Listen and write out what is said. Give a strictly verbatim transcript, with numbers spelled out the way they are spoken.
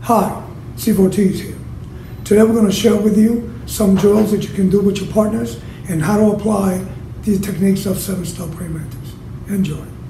Hi, C four T is here. Today we're going to share with you some drills that you can do with your partners and how to apply these techniques of seven step praying mantis. Enjoy.